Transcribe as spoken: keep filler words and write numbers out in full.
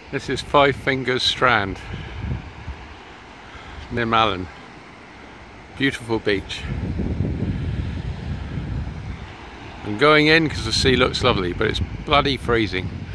This is Five Fingers Strand near Malin. Beautiful beach. I'm going in because the sea looks lovely, but it's bloody freezing.